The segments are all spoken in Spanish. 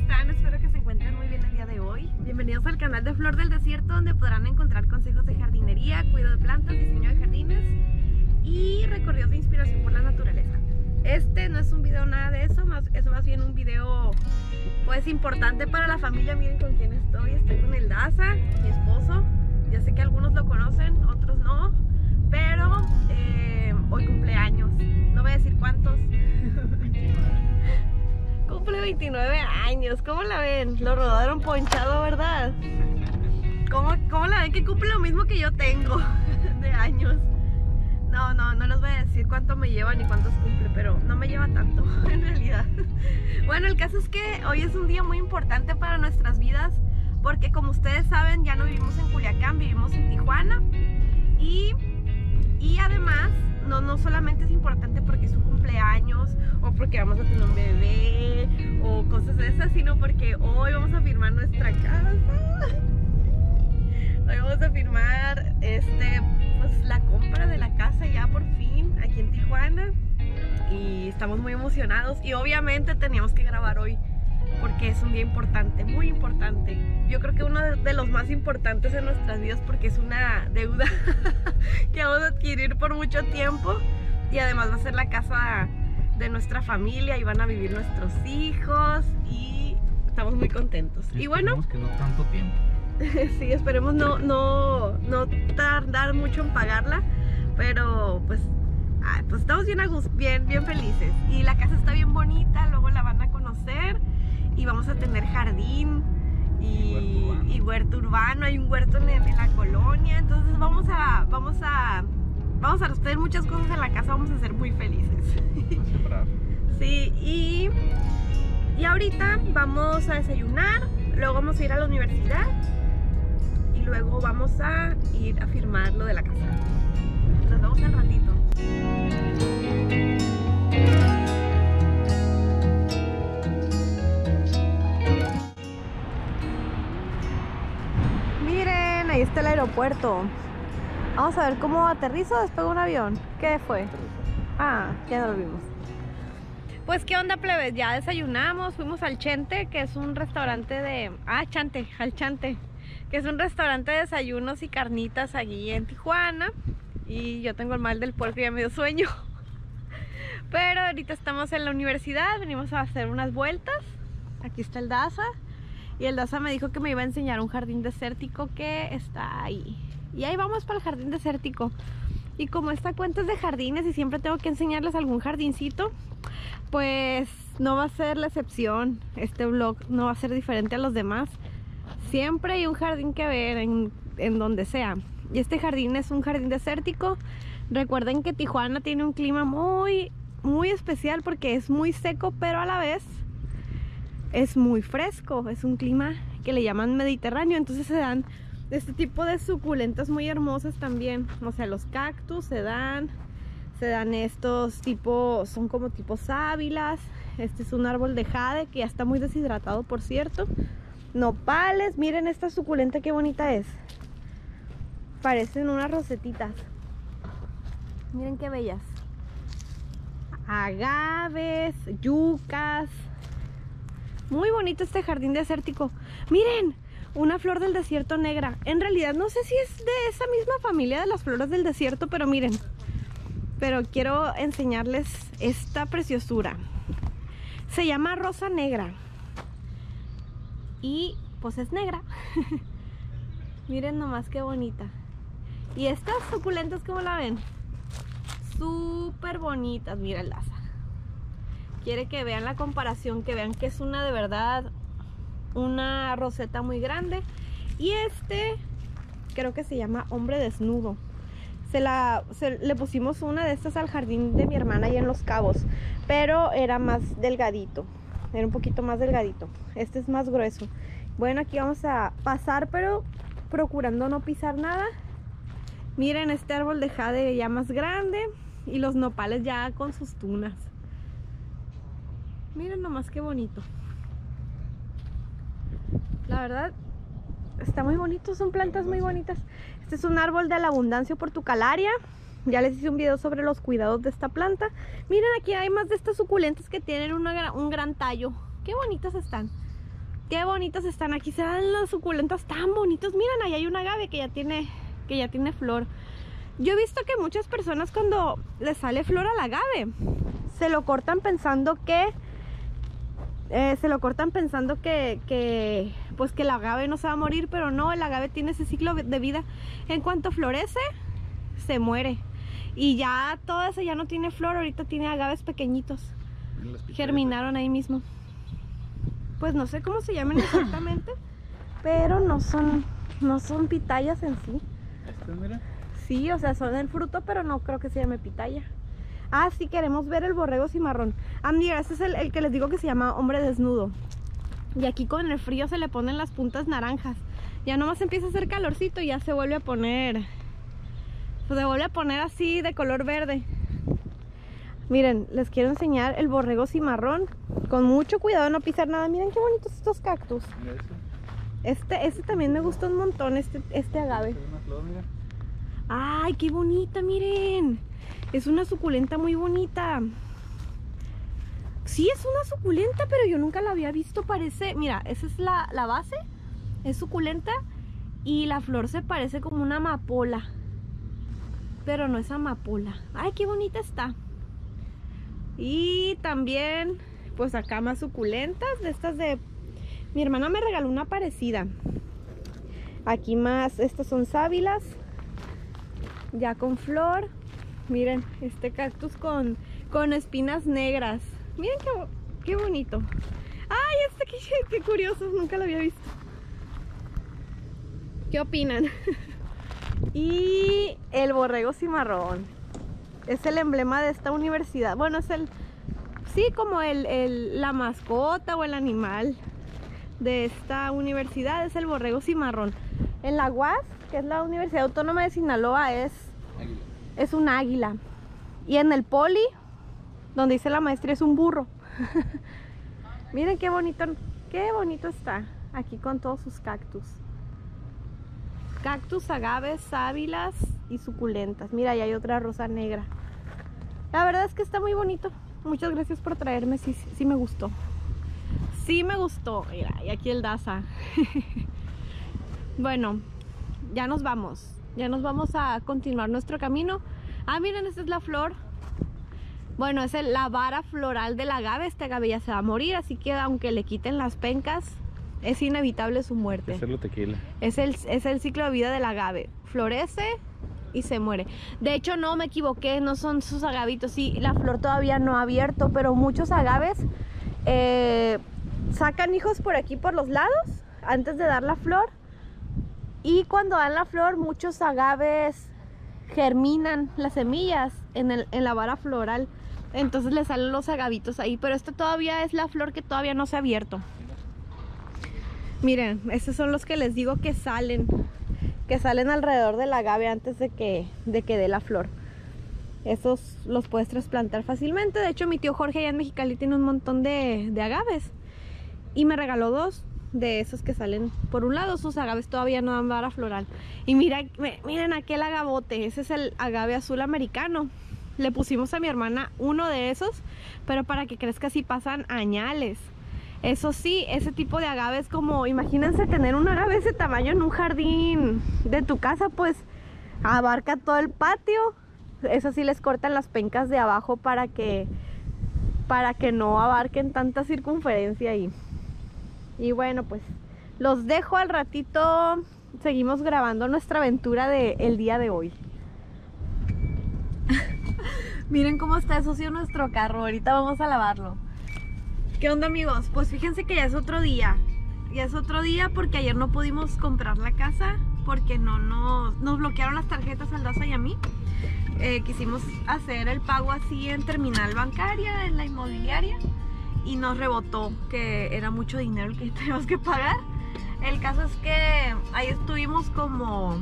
están? Espero que se encuentren muy bien el día de hoy. Bienvenidos al canal de Flor del Desierto, donde podrán encontrar consejos de jardinería, cuidado de plantas, diseño de jardines y recorridos de inspiración por la naturaleza. Este no es un video nada de eso, es más bien un video pues importante para la familia. Miren con quién estoy. Estoy con el Daza, mi esposo. Ya sé que algunos lo conocen, otros no, pero hoy cumpleaños. No voy a decir cuántos. Cumple 29 años, ¿cómo la ven? Lo rodaron ponchado, ¿verdad? ¿Cómo la ven? Que cumple lo mismo que yo tengo de años. No les voy a decir cuánto me lleva ni cuántos cumple, pero no me lleva tanto en realidad. Bueno, el caso es que hoy es un día muy importante para nuestras vidas, porque como ustedes saben, ya no vivimos en Culiacán, vivimos en Tijuana. Y además, no solamente es importante porque es su cumpleaños o porque vamos a tener un bebé o cosas de esas, sino porque hoy vamos a firmar nuestra casa. Hoy vamos a firmar pues la compra de la casa ya por fin aquí en Tijuana y estamos muy emocionados y obviamente teníamos que grabar hoy porque es un día importante, muy importante. Yo creo que uno de los más importantes en nuestras vidas porque es una deuda que vamos a adquirir por mucho tiempo y además va a ser la casa de nuestra familia y van a vivir nuestros hijos y estamos muy contentos. Y bueno, que no tanto tiempo. Sí, esperemos no tardar mucho en pagarla, pero pues estamos bien felices y la casa está bien bonita, luego la van a conocer y vamos a tener jardín y huerto urbano, hay un huerto en la colonia, entonces vamos a hacer muchas cosas en la casa, vamos a ser muy felices. Sí, y ahorita vamos a desayunar, luego vamos a ir a la universidad y luego vamos a ir a firmar lo de la casa. Nos vemos al ratito. Miren, ahí está el aeropuerto. Vamos a ver cómo aterriza o despega un avión. ¿Qué fue? Ah, ya no lo vimos. Pues qué onda, plebes, ya desayunamos, fuimos al Chente, que es un restaurante de... al Chante, que es un restaurante de desayunos y carnitas aquí en Tijuana. Y yo tengo el mal del puerco y ya me dio sueño. Pero ahorita estamos en la universidad, venimos a hacer unas vueltas. Aquí está el Daza. Y el Daza me dijo que me iba a enseñar un jardín desértico que está ahí. Y ahí vamos para el jardín desértico. Y como esta cuenta es de jardines y siempre tengo que enseñarles algún jardincito, pues no va a ser la excepción. Este vlog no va a ser diferente a los demás. Siempre hay un jardín que ver en donde sea. Y este jardín es un jardín desértico. Recuerden que Tijuana tiene un clima muy especial porque es muy seco, pero a la vez es muy fresco. Es un clima que le llaman mediterráneo. Entonces se dan este tipo de suculentas muy hermosas también. O sea, los cactus se dan estos tipos, son como tipo sábilas. Este es un árbol de jade que ya está muy deshidratado, por cierto. Nopales, miren esta suculenta qué bonita es. Parecen unas rosetitas. Miren qué bellas. Agaves, yucas. Muy bonito este jardín desértico. Miren, una flor del desierto negra. En realidad no sé si es de esa misma familia de las flores del desierto, pero miren. Pero quiero enseñarles esta preciosura. Se llama rosa negra. Y pues es negra. Miren nomás qué bonita. Y estas suculentas, ¿cómo la ven? Súper bonitas. Mira el Daza. Quiere que vean la comparación, que vean que es una de verdad, una roseta muy grande. Y este creo que se llama hombre desnudo. Le pusimos una de estas al jardín de mi hermana ahí en Los Cabos, pero era más delgadito, era un poquito más delgadito. Este es más grueso. Bueno, aquí vamos a pasar, pero procurando no pisar nada. Miren este árbol de jade ya más grande y los nopales ya con sus tunas. Miren nomás qué bonito. La verdad está muy bonito, son plantas muy bonitas. Este es un árbol de la abundancia portucalaria. Ya les hice un video sobre los cuidados de esta planta. Miren, aquí hay más de estas suculentas que tienen un gran tallo. Qué bonitas están. Qué bonitos están. Aquí se dan los suculentos tan bonitos. Miren, ahí hay un agave que ya tiene flor. Yo he visto que muchas personas cuando les sale flor al agave se lo cortan pensando que pues que el agave no se va a morir, pero no, el agave tiene ese ciclo de vida. En cuanto florece, se muere. Y ya todo eso ya no tiene flor, ahorita tiene agaves pequeñitos. Germinaron ahí mismo. Pues no sé cómo se llaman exactamente, pero no son pitayas en sí. ¿Esto, mira? Sí, o sea, son el fruto, pero no creo que se llame pitaya. Ah, sí, queremos ver el borrego cimarrón. Ah, mira, este es el que les digo que se llama hombre desnudo. Y aquí con el frío se le ponen las puntas naranjas. Ya nomás empieza a hacer calorcito y ya se vuelve a poner... Se vuelve a poner así de color verde. Miren, les quiero enseñar el borrego cimarrón. Con mucho cuidado de no pisar nada. Miren qué bonitos estos cactus. Este también me gusta un montón, este agave. Ay, qué bonita, miren. Es una suculenta muy bonita. Sí, es una suculenta, pero yo nunca la había visto. Parece, mira, esa es la base. Es suculenta y la flor se parece como una amapola, pero no es amapola. Ay, qué bonita está. Y también, pues acá más suculentas, de estas de... Mi hermana me regaló una parecida. Aquí más, estas son sábilas, ya con flor. Miren, este cactus con espinas negras. Miren qué bonito. Ay, qué curioso, nunca lo había visto. ¿Qué opinan? Y el borrego cimarrón. Es el emblema de esta universidad. Bueno, es sí, como la mascota o el animal de esta universidad es el borrego cimarrón. En la UAS, que es la Universidad Autónoma de Sinaloa, es un águila. Y en el Poli, donde dice la maestría, es un burro. Miren qué bonito está aquí con todos sus cactus. Cactus, agaves, sábilas y suculentas. Mira, ahí hay otra rosa negra. La verdad es que está muy bonito. Muchas gracias por traerme. Sí me gustó. Sí me gustó. Mira, y aquí el Daza. Bueno, ya nos vamos. Ya nos vamos a continuar nuestro camino. Ah, miren, esta es la flor. Bueno, es la vara floral del agave. Este agave ya se va a morir, así que aunque le quiten las pencas, es inevitable su muerte. Es el tequila. Es el ciclo de vida del agave. Florece y se muere. De hecho, no, me equivoqué, no son sus agavitos. Sí, la flor todavía no ha abierto, pero muchos agaves sacan hijos por aquí, por los lados, antes de dar la flor. Y cuando dan la flor, muchos agaves germinan las semillas en la vara floral. Entonces le salen los agavitos ahí. Pero esta todavía es la flor que todavía no se ha abierto. Miren, estos son los que les digo que salen alrededor del agave antes de que dé la flor. Esos los puedes trasplantar fácilmente. De hecho, mi tío Jorge allá en Mexicali tiene un montón de agaves y me regaló 2 de esos que salen por un lado. Sus agaves todavía no dan vara floral. Y miren aquel agavote. Ese es el agave azul americano. Le pusimos a mi hermana uno de esos, pero para que crezca así pasan añales. Eso sí, ese tipo de agaves, como imagínense tener un agave de ese tamaño en un jardín de tu casa, pues abarca todo el patio. Eso sí, les cortan las pencas de abajo para que no abarquen tanta circunferencia ahí. Y bueno, pues los dejo. Al ratito seguimos grabando nuestra aventura del día de hoy. Miren cómo está sucio nuestro carro. Ahorita vamos a lavarlo. ¿Qué onda, amigos? Pues fíjense que ya es otro día. Ya es otro día porque ayer no pudimos comprar la casa porque nos bloquearon las tarjetas al Daza y a mí. Quisimos hacer el pago así en terminal bancaria, en la inmobiliaria, y nos rebotó que era mucho dinero el que teníamos que pagar. El caso es que ahí estuvimos como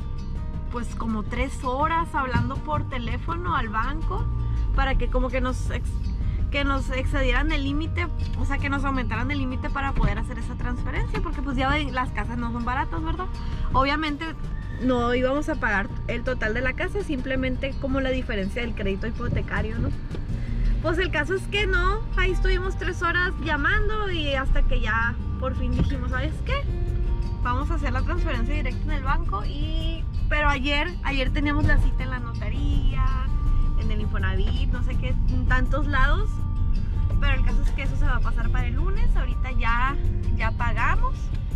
3 horas hablando por teléfono al banco para que como que nos excedieran el límite, o sea, que nos aumentaran el límite para poder hacer esa transferencia, porque pues ya ven, las casas no son baratas, ¿verdad? Obviamente no íbamos a pagar el total de la casa, simplemente como la diferencia del crédito hipotecario, ¿no? Pues el caso es que no, ahí estuvimos 3 horas llamando y hasta que ya por fin dijimos, ¿sabes qué? Vamos a hacer la transferencia directa en el banco pero ayer teníamos la cita en la notaría, en el Infonavit, no sé qué, en tantos lados. Pero el caso es que eso se va a pasar para el lunes. Ahorita ya pagamos.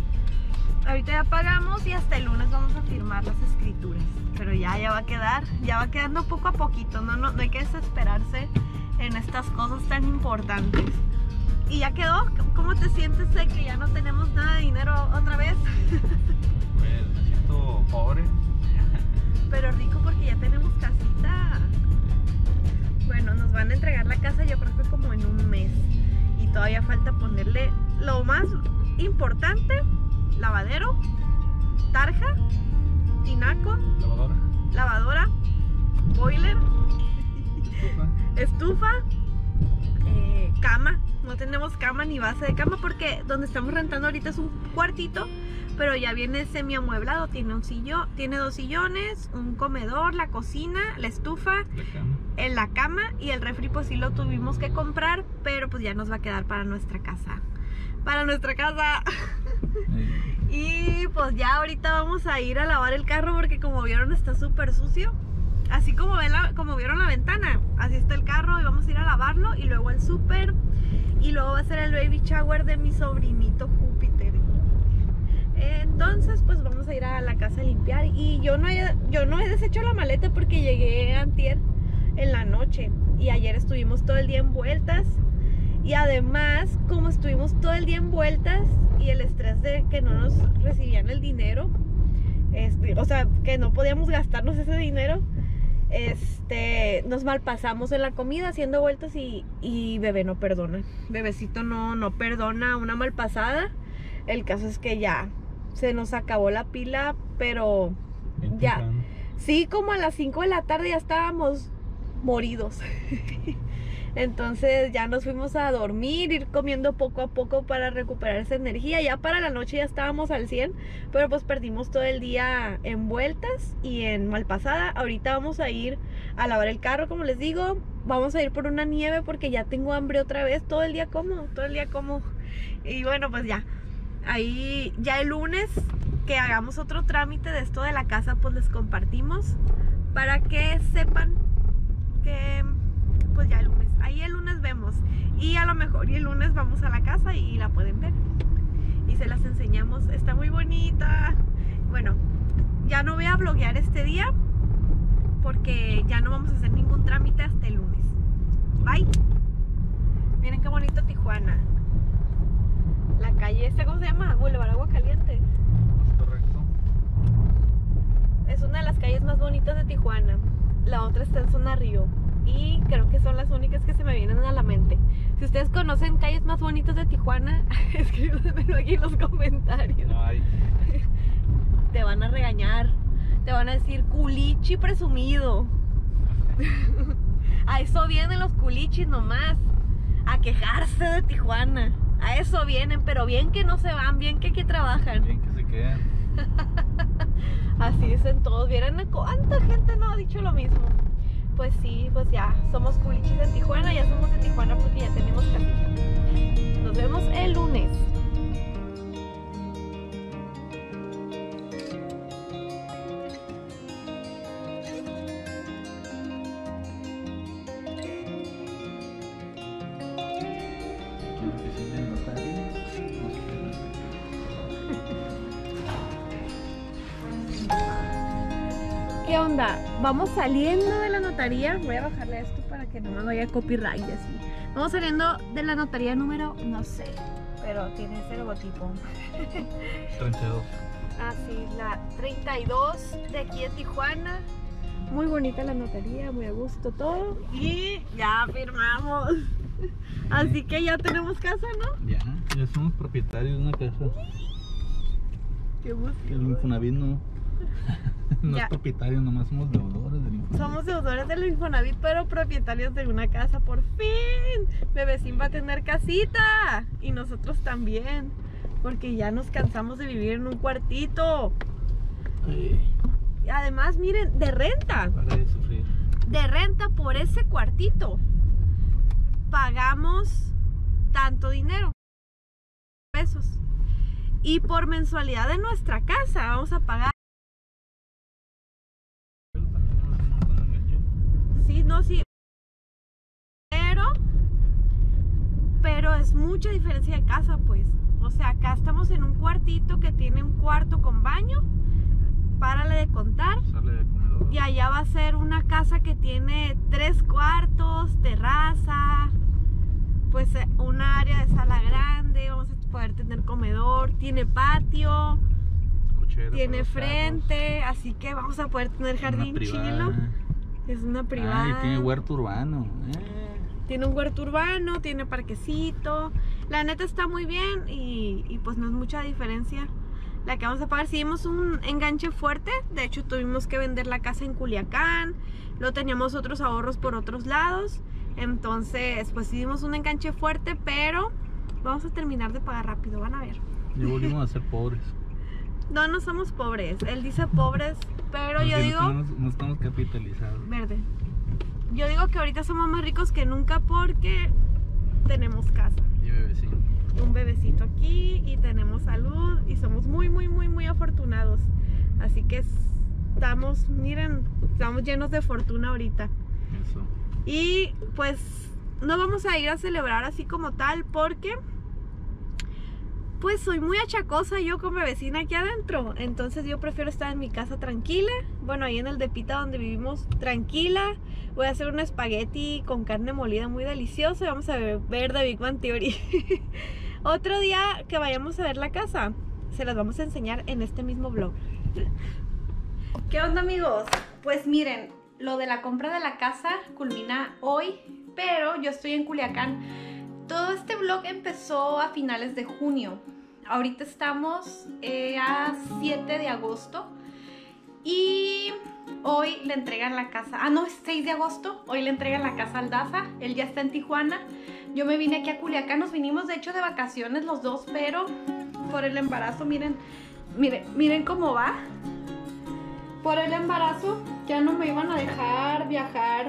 Y hasta el lunes vamos a firmar las escrituras. Pero ya va quedando poco a poquito. No hay que desesperarse en estas cosas tan importantes. Y ya quedó. ¿Cómo te sientes de que ya no tenemos nada de dinero otra vez? Pues me siento pobre. Pero rico porque ya tenemos casita. Bueno, nos van a entregar la casa yo creo que como en un mes. Y todavía falta ponerle lo más importante: lavadero, tarja, tinaco, lavadora, boiler, estufa, cama. No tenemos cama ni base de cama porque donde estamos rentando ahorita es un cuartito, pero ya viene semi amueblado. Tiene 2 sillones, un comedor, la cocina, la estufa, en la cama, y el refri pues sí lo tuvimos que comprar, pero pues ya nos va a quedar para nuestra casa. Y pues ya ahorita vamos a ir a lavar el carro porque como vieron está súper sucio. Así como vieron la ventana, así está el carro, y vamos a ir a lavarlo y luego al súper. Y luego va a ser el baby shower de mi sobrinito Júpiter. Entonces pues vamos a ir a la casa a limpiar. Y yo no he deshecho la maleta porque llegué antier en la noche. Y ayer estuvimos todo el día en vueltas. Y además, como estuvimos todo el día en vueltas y el estrés de que no nos recibían el dinero, o sea, que no podíamos gastarnos ese dinero, nos malpasamos en la comida haciendo vueltas y bebé no perdona. Bebecito no perdona una malpasada. El caso es que ya se nos acabó la pila, pero ya, sí, como a las 5 de la tarde ya estábamos moridos. Entonces ya nos fuimos a dormir, ir comiendo poco a poco para recuperar esa energía. Ya para la noche ya estábamos al 100, pero pues perdimos todo el día en vueltas y en malpasada. Ahorita vamos a ir a lavar el carro, como les digo. Vamos a ir por una nieve porque ya tengo hambre otra vez. Todo el día como. Y bueno, pues ya. Ahí ya el lunes que hagamos otro trámite de esto de la casa, pues les compartimos para que sepan que pues ya el lunes. Ahí el lunes vemos. Y a lo mejor y el lunes vamos a la casa y la pueden ver. Y se las enseñamos. Está muy bonita. Bueno, ya no voy a vloguear este día porque ya no vamos a hacer ningún trámite hasta el lunes. Bye. Miren qué bonito Tijuana. La calle esta, ¿cómo se llama? Boulevard Agua Caliente. Correcto. Es una de las calles más bonitas de Tijuana. La otra está en Zona Río. Y creo que son las únicas que se me vienen a la mente. Si ustedes conocen calles más bonitas de Tijuana, escríbanmelo aquí en los comentarios. Ay. Te van a regañar. Te van a decir culichi presumido. A eso vienen los culichis nomás. A quejarse de Tijuana. A eso vienen, pero bien que no se van, bien que aquí trabajan. Bien que se quedan. Así dicen todos. ¿Vieron cuánta gente no ha dicho lo mismo? Pues sí, pues ya somos culichis de Tijuana, ya somos de Tijuana porque ya tenemos casita. Nos vemos el lunes. ¿Qué onda? Vamos saliendo de la notaría. Voy a bajarle esto para que no me vaya copyright y así. Vamos saliendo de la notaría número, no sé, pero tiene ese logotipo. 32. Ah, sí, la 32 de aquí de Tijuana. Muy bonita la notaría, muy a gusto todo. Y ya firmamos. Así que ya tenemos casa, ¿no? Ya somos propietarios de una casa. Qué gusto. El Infonavit no es propietario, nomás somos deudores del Infonavit. Somos deudores del Infonavit, pero propietarios de una casa, por fin. Bebecín va a tener casita. Y nosotros también. Porque ya nos cansamos de vivir en un cuartito. Y además, miren, de renta. Para de sufrir. De renta por ese cuartito. pagamos tanto dinero, pesos. Y por mensualidad de nuestra casa vamos a pagar. Sí, no, sí. Pero es mucha diferencia de casa, pues. O sea, acá estamos en un cuartito que tiene un cuarto con baño. Párale de contar. Y allá va a ser una casa que tiene 3 cuartos, terraza, pues una área de sala grande, vamos a poder tener comedor, tiene patio, cochera, tiene frente, carros. Así que vamos a poder tener jardín chilo. Es una privada. Y tiene huerto urbano. Tiene un huerto urbano, tiene parquecito. La neta está muy bien y pues no es mucha diferencia la que vamos a pagar. Si dimos un enganche fuerte, de hecho tuvimos que vender la casa en Culiacán, luego teníamos otros ahorros por otros lados, entonces pues sí dimos un enganche fuerte, pero vamos a terminar de pagar rápido, van a ver. Ya volvimos a ser pobres. No, no somos pobres, él dice pobres, pero porque yo digo... No estamos capitalizados. Verde. Yo digo que ahorita somos más ricos que nunca porque tenemos casa. Y bebecito. Un bebecito aquí y tenemos salud y somos muy afortunados, así que estamos, miren, estamos llenos de fortuna ahorita. Eso. Y pues no vamos a ir a celebrar así como tal porque pues soy muy achacosa yo con mi vecina aquí adentro, entonces yo prefiero estar en mi casa tranquila, bueno, ahí en el Depita donde vivimos, tranquila. Voy a hacer un espagueti con carne molida muy delicioso y vamos a ver The Big Bang Theory. Otro día que vayamos a ver la casa, se las vamos a enseñar en este mismo vlog. ¿Qué onda, amigos? Pues miren, lo de la compra de la casa culmina hoy, pero yo estoy en Culiacán. Todo este vlog empezó a finales de junio. Ahorita estamos a 7 de agosto y hoy le entregan la casa. Ah, no, es 6 de agosto. Hoy le entregan la casa al Daza. Él ya está en Tijuana. Yo me vine aquí a Culiacán. Nos vinimos de hecho de vacaciones los dos, pero por el embarazo, miren cómo va. Por el embarazo ya no me iban a dejar viajar.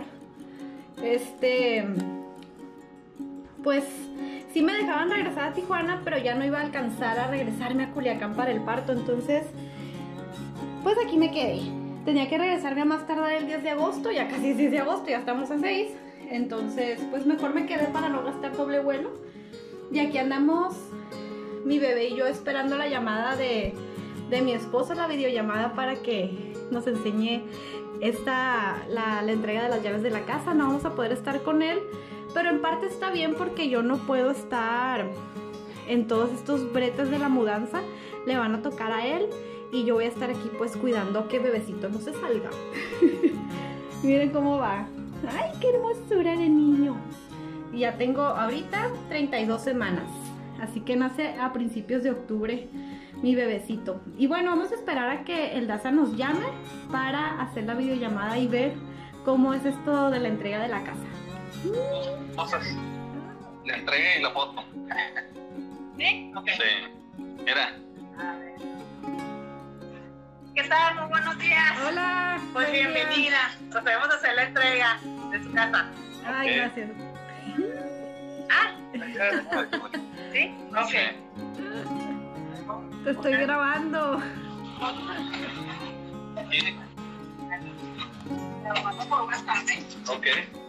Pues sí me dejaban regresar a Tijuana, pero ya no iba a alcanzar a regresarme a Culiacán para el parto. Entonces, pues aquí me quedé. Tenía que regresarme a más tardar el 10 de agosto, ya casi es 10 de agosto, ya estamos a 6. Entonces, pues mejor me quedé para no gastar doble vuelo. Y aquí andamos mi bebé y yo esperando la llamada de mi esposo, la videollamada para que nos enseñe la entrega de las llaves de la casa. No vamos a poder estar con él, pero en parte está bien porque yo no puedo estar en todos estos bretes de la mudanza. Le van a tocar a él y yo voy a estar aquí pues cuidando que bebecito no se salga. Miren cómo va. Ay, qué hermosura de niño. Y ya tengo ahorita 32 semanas, así que nace a principios de octubre mi bebecito. Y bueno, vamos a esperar a que el Daza nos llame para hacer la videollamada y ver cómo es esto de la entrega de la casa. Cosas, la entrega y la foto. ¿Sí? Ok. Sí. Mira. A ver. ¿Qué tal? Muy buenos días. Hola. Pues bienvenida. Nos vamos a hacer la entrega de su casa. Ay, Ok. gracias. ¿Ah? ¿Sí? Ok. Te estoy grabando. Sí. Lo mando por WhatsApp. Ok.